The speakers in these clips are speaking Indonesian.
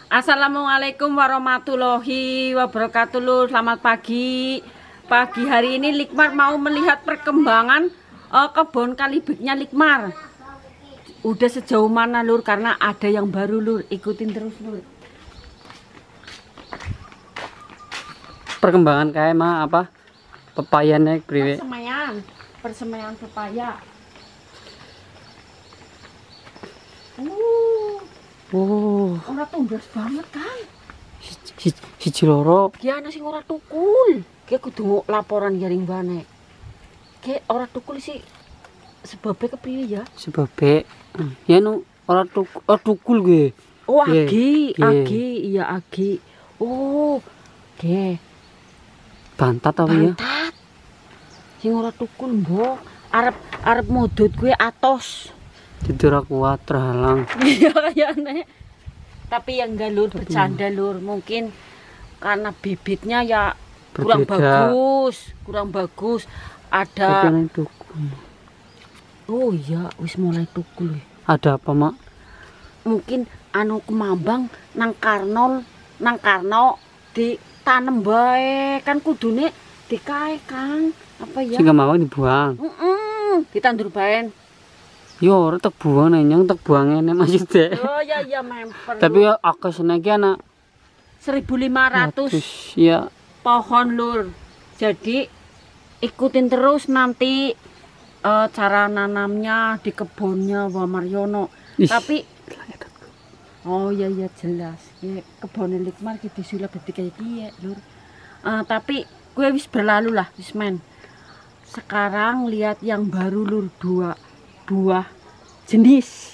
Assalamualaikum warahmatullahi wabarakatuh lur. Selamat pagi. Pagi hari ini Likmar mau melihat perkembangan kebun kalibiknya Likmar. Udah sejauh mana lur, karena ada yang baru lur. Ikutin terus lur. Perkembangan kayak mah apa? Pepayanya priwe? Persemaian pepaya. Ora tumbas banget kan? Siji loro. Ki ana sing ora tukul. Ki kudu laporan jaring bane. Ki ora tukul sih. Sebabnya kepriye ya? Sebabnya ya nu ora tukul ge. Oh, agi. Iya agi. Oh, ge. Bantat apa ya? Bantat. Sing ora tukul, mbok. Arep modot gue atos. Tidur kuat terhalang. Iya kayaknya. Tapi yang enggak lur, bercanda lur. Mungkin karena bibitnya ya kurang bagus. Ada. Oh iya, wis mulai tukul. Ada apa mak? Mungkin anu kemambang nang Karno ditanem bae, kan kudune dikae Kang. Apa ya? Sing mau dibuang. Ditandur bae. Yo ora tak buang nang tak buang ngene maksudnya. Oh iya memper. Tapi ya akesne iki ana 1.500 ya pohon lur. Jadi ikutin terus nanti cara nanamnya di kebunnya Wah Mariono. Tapi oh iya jelas. Ya, kebun Likmar ki disulap dadi kaya iki lur. Tapi gue wis berlalu lah wis men. Sekarang lihat yang baru lur, dua buah jenis.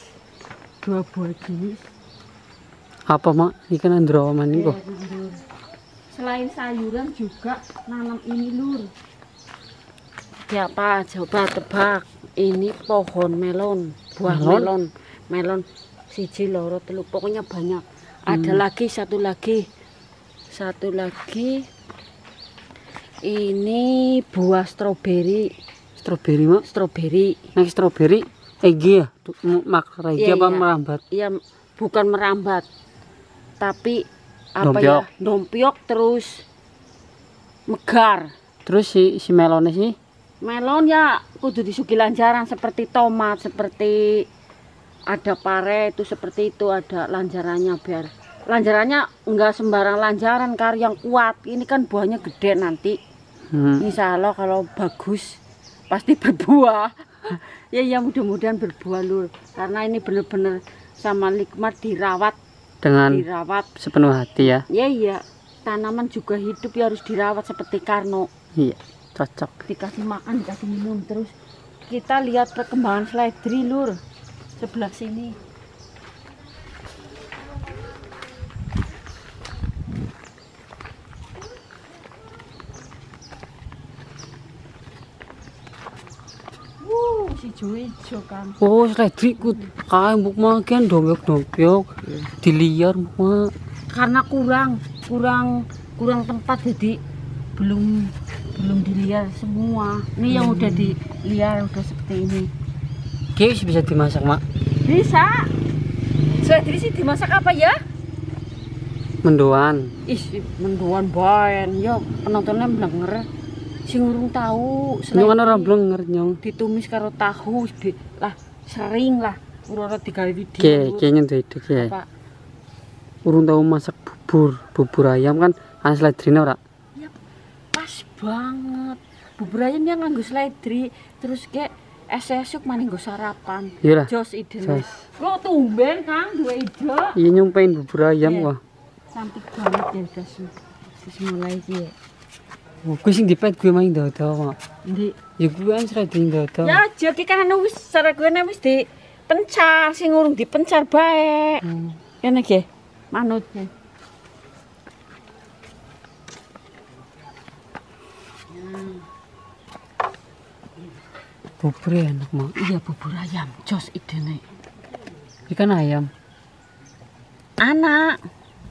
Apa mak? Ikan andraman ini kok. Selain sayuran juga nanam ini lur. Ya apa? Coba tebak. Ini pohon melon, buah melon siji loro telu, pokoknya banyak. Ada lagi satu lagi. Ini buah stroberi. Stroberi mak? Stroberi. Nek stroberi egi ya? Makar egi apa merambat? Iya, bukan merambat. Tapi apa ya? Dompiok terus megar. Terus si melonnya sih? Melon ya kudu disugi lanjaran seperti tomat, seperti ada pare itu seperti itu, ada lanjarannya biar lanjarannya enggak sembarang lanjaran yang kuat. Ini kan buahnya gede nanti. Insya Allah kalau bagus pasti berbuah. ya mudah-mudahan berbuah lur, karena ini bener-bener sama Likmar dirawat sepenuh hati ya. Iya tanaman juga hidup ya, harus dirawat seperti Karno. Iya cocok, dikasih makan dikasih minum terus. Kita lihat perkembangan seledri lur sebelah sini. Si hijau kan. Oh seledri kut kae mbok makan dompiok diliar mak. Karena kurang tempat jadi belum diliar semua. Ini yang udah diliar udah seperti ini. Kayaknya bisa dimasak mak. Bisa. Seledri sih dimasak apa ya? Mendoan. Mendoan baen. Ya penontonnya blenger. Sing urung tahu nyong orang blenger nyong ditumis karo tahu sering lah ora digawe video. Kayaknya itu ya. Urung tahu masak bubur ayam kan seledrine ora? Ya pas banget. Bubur ayam yang nganggo seledri terus kayak esuk maning nggo sarapan. Jos idene. Kok tumben Kang dua ide. Iya nyong pengen bubur ayam wah. Cantik banget ya das. Wis mulai iki ya. Gue sing dipet gue main dada mak. Ndi? Ya gue kan sering dada. Ya aja ki kan wis cara gue wis dipencar, sing urung dipencar bae. Kene iki manut. Bubur enak mak. Iya bubur ayam, jos idene. Ikan ayam. Anak.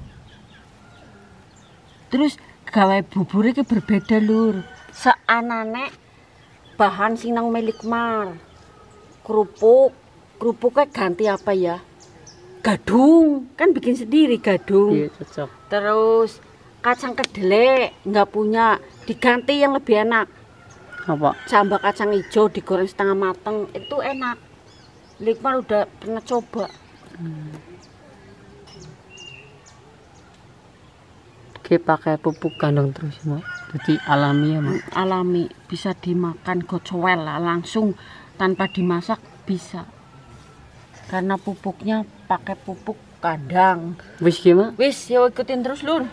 Terus gawe bubur iki berbeda lur. Seanane bahan sing nang Likmar. Kerupuknya ganti apa ya? gadung, kan bikin sendiri gadung. Iya, cocok. Terus kacang kedelai nggak punya, diganti yang lebih enak. Apa? Sambal kacang hijau digoreng setengah mateng, itu enak. Likmar udah pernah coba. Oke, pakai pupuk kandang terus, Mak. Jadi alami ya, Mak. Alami, bisa dimakan gocowel lah, langsung tanpa dimasak bisa. Karena pupuknya pakai pupuk kandang. Wis gimana? Wis, yuk ikutin terus lur.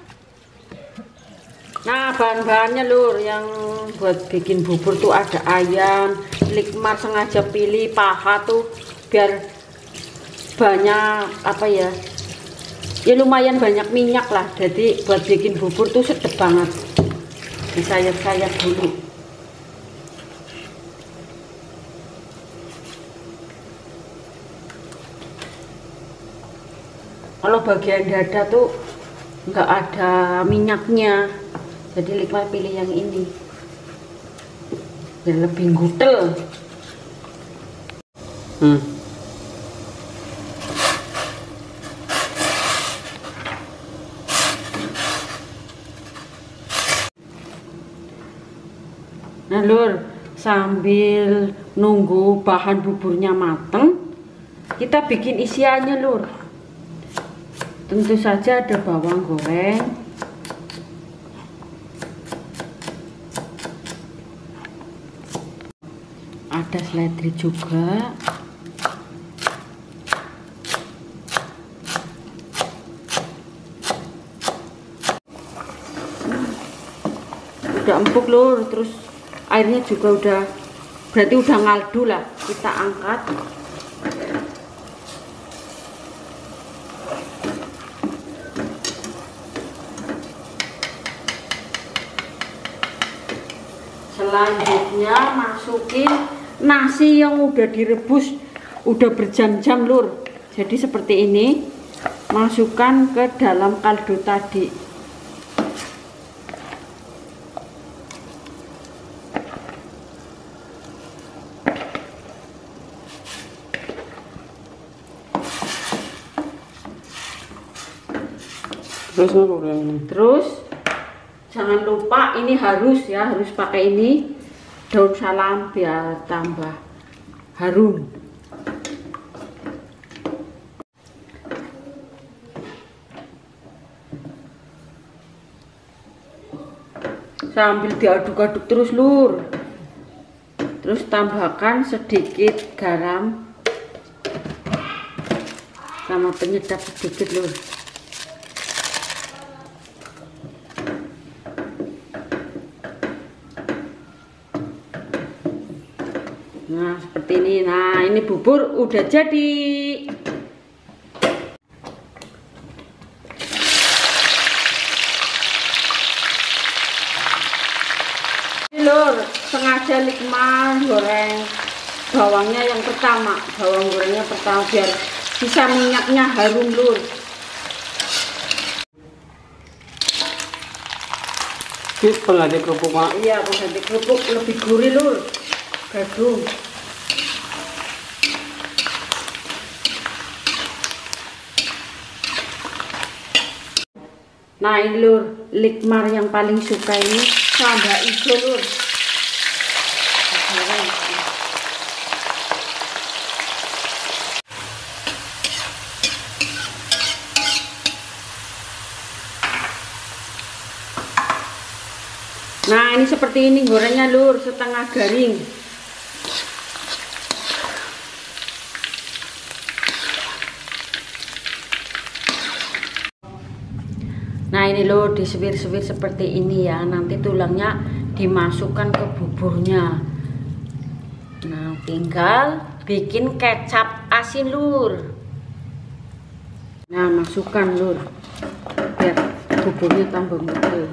Nah, bahan-bahannya lur, yang buat bikin bubur tuh ada ayam. Likmar sengaja pilih paha tuh biar banyak apa ya? Ya lumayan banyak minyak lah. Jadi buat bikin bubur tuh sedep banget. Disayat-sayat dulu. Kalau bagian dada tuh nggak ada minyaknya, jadi Likmar pilih yang ini biar lebih gutel. Nah lur, sambil nunggu bahan buburnya mateng, kita bikin isiannya lur. Tentu saja ada bawang goreng, ada seledri juga, udah empuk lur, terus airnya juga udah, berarti udah ngaldu lah. Kita angkat. Selanjutnya masukin nasi yang udah direbus, udah berjam-jam lur. Jadi seperti ini, masukkan ke dalam kaldu tadi. Terus jangan lupa ini harus ya, harus pakai ini daun salam biar tambah harum. Sambil diaduk-aduk terus lur. Terus tambahkan sedikit garam sama penyedap sedikit lur. Nah seperti ini. Nah ini bubur udah jadi. Ini lur, sengaja Likmar goreng bawangnya yang pertama, bawang gorengnya pertama biar bisa minyaknya harum lur. Ini pengganti kerupuk, Mak. Iya, pengganti kerupuk lebih gurih lur. Gadung. Nah ini lur, Likmar yang paling suka ini sambal hijau lur. Nah ini seperti ini gorengnya lur, setengah garing. Nah ini loh, disewir-sewir seperti ini ya. Nanti tulangnya dimasukkan ke buburnya. Nah tinggal bikin kecap asin lur. Nah masukkan lur, biar buburnya tambah mengkil.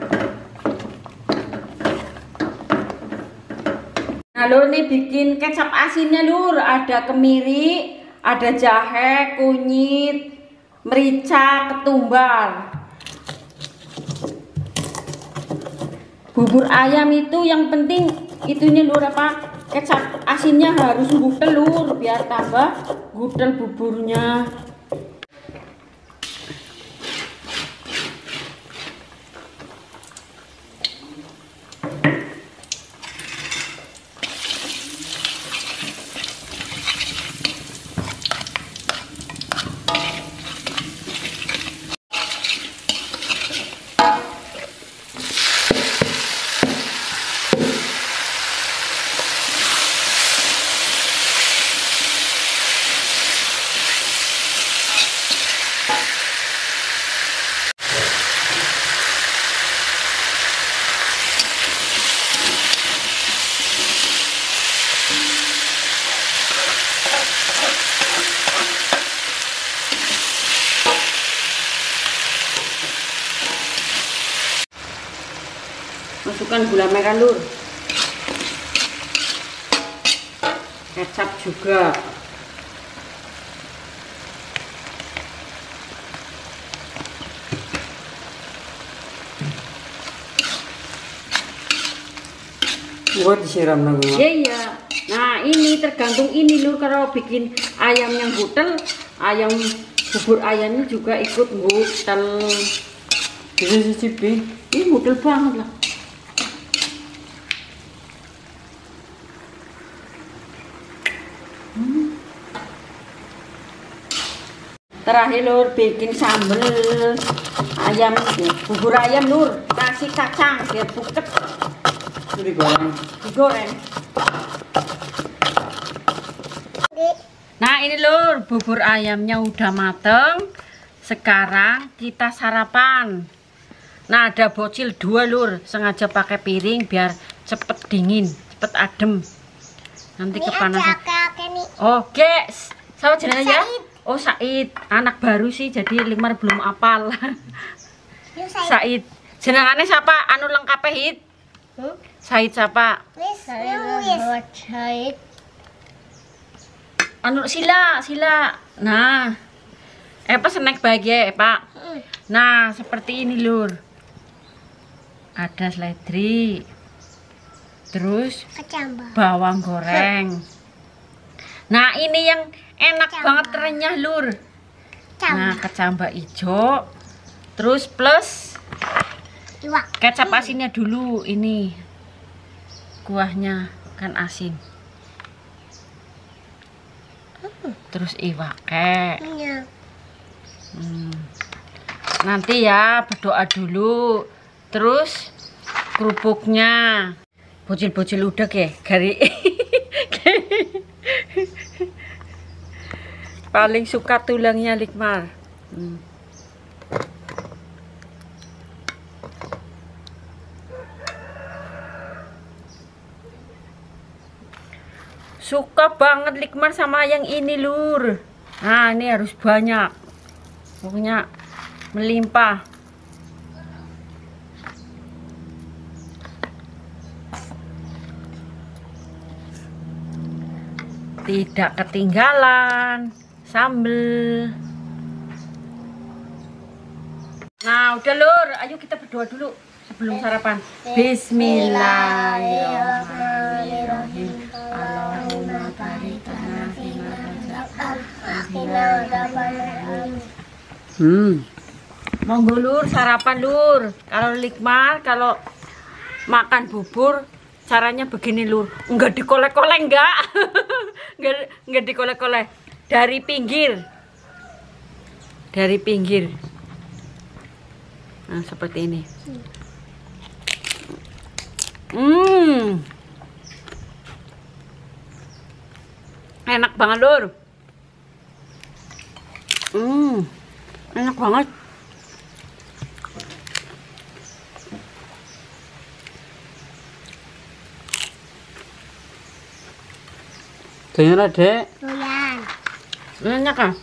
Nah lur, ini bikin kecap asinnya lur. Ada kemiri, ada jahe, kunyit, merica, ketumbar. Bubur ayam itu yang penting itunya lur apa, kecap asinnya harus gutel lur biar tambah gutel buburnya. Masukkan gula merah lur. Kecap juga. Gua disiram lagi. Iya. Nah ini tergantung ini lur, kalau bikin ayam yang butel, ayam bubur ayamnya juga ikut butel. Bisa cicipi. Ini butel banget lah. Terakhir lur bikin sambel ayam, bubur ayam lur, kasih kacang biar buket. Digoreng. Nah ini lur, bubur ayamnya udah mateng. Sekarang kita sarapan. Nah ada bocil 2 lur, sengaja pakai piring biar cepet dingin, cepet adem. Nanti kepanasan. Oke, sama jenenge ya? Oh Said, anak baru sih jadi Likmar belum apal. Said. Jenengane siapa? Anu lengkap Hit? Said siapa? Said. Anu Sila. Nah, apa snack bahagia Pak? Nah, seperti ini lur. Ada seledri. Terus bawang goreng. Nah, ini yang enak banget renyah lur. Nah, kecambah hijau. Terus plus kecap asinnya dulu ini. Kuahnya kan asin. Terus iwake. Nanti ya berdoa dulu. Terus kerupuknya. Bocil-bocil udah ke gari. Paling suka tulangnya Likmar. Suka banget Likmar sama yang ini lur. Nah ini harus banyak. Pokoknya melimpah. Tidak ketinggalan sambel. Nah udah lur, ayo kita berdoa dulu sebelum sarapan. Bismillahirrahmanirrahim. Allahumma barik lana fima razaqtana. Monggo lur, sarapan lur. Kalau Likmar kalau makan bubur caranya begini lur, enggak dikolek-kolek enggak. enggak dikolek-kolek. Dari pinggir. Nah, seperti ini. Enak banget lur. Enak banget. Doyan Dek. Enak kan?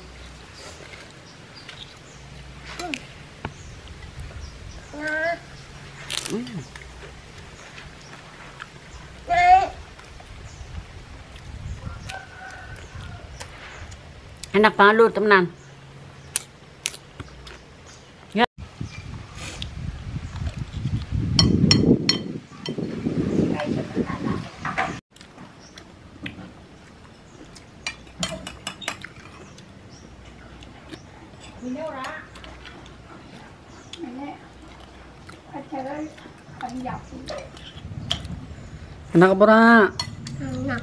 Enak banget lur temenan. Ya. Enak apa ora? Enak.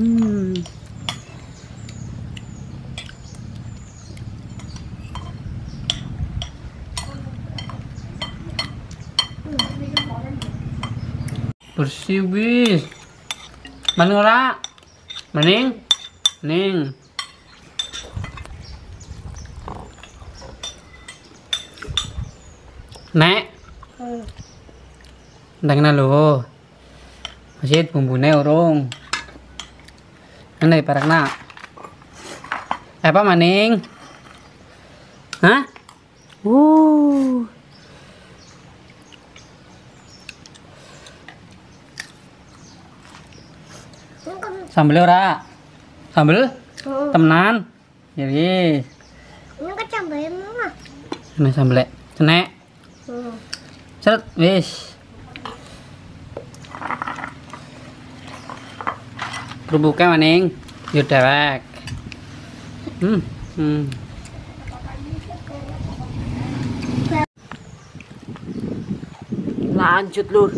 Bersih wis. Maning ora? Maning? Ning. Nek. Ndangna lho. Masih bumbune urung. Ana parakna. Apa maning? Hah? Sambel ora? Sambel? Temenan. Ya wis. Ini kan sambelnya mah. Ini sambel. Cenek. Seret wis. Kerupuknya maning. Yo dewek. Lanjut lur.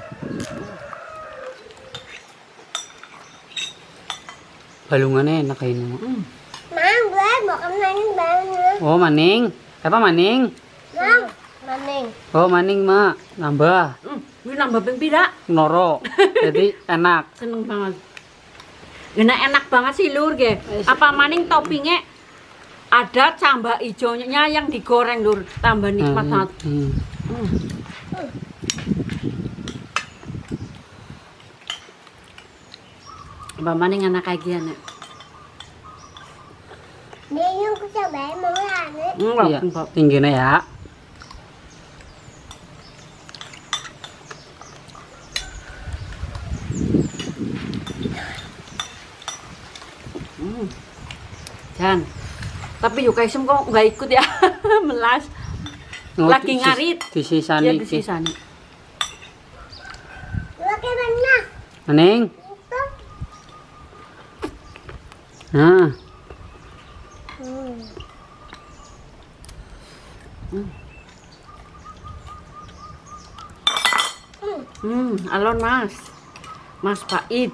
Balungannya enak kayak ini. Mang, gue mau maning banget. Oh maning. Apa maning? Mang, maning. Oh maning mak. Nambah. Ini nambah ping pira? Noro. Jadi enak. Seneng banget. Enak banget sih lur ge. Apa maning toppingnya ada cambah hijaunya yang digoreng lur, tambah nikmat banget. Apa maning enak kayak gini. Dia yang ku cobain mau aneh. Iya, tingginya ya. Jan. Tapi yuk Kaisem kok nggak ikut ya, melas. Lagi ngarit. Disisani. Ya disisani. Lagi mana? Maning. Nah. Alon mas. Mas Paid.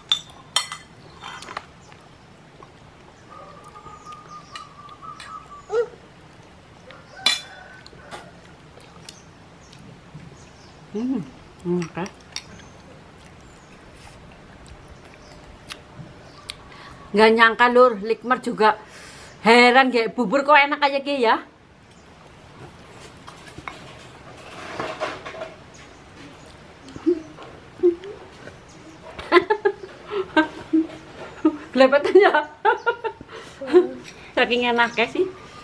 Okay. Nggak nyangka lur, Likmar juga heran kayak bubur kok enak aja kayak ya. Kelepatannya. Saking enaknya sih.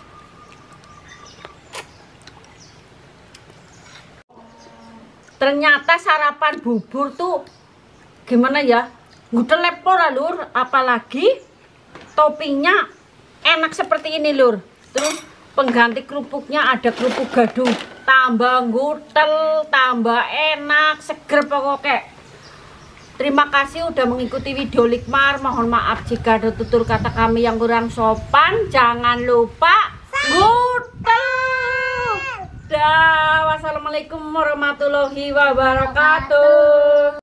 Ternyata sarapan bubur tuh gimana ya? Udah lepor lah lur, apalagi toppingnya enak seperti ini lur. Terus pengganti kerupuknya ada kerupuk gadu, tambah ngudel, tambah enak, seger pokoknya. Terima kasih udah mengikuti video Likmar. Mohon maaf jika ada tutur kata kami yang kurang sopan. Jangan lupa ngudel. Dah, wassalamualaikum warahmatullahi wabarakatuh.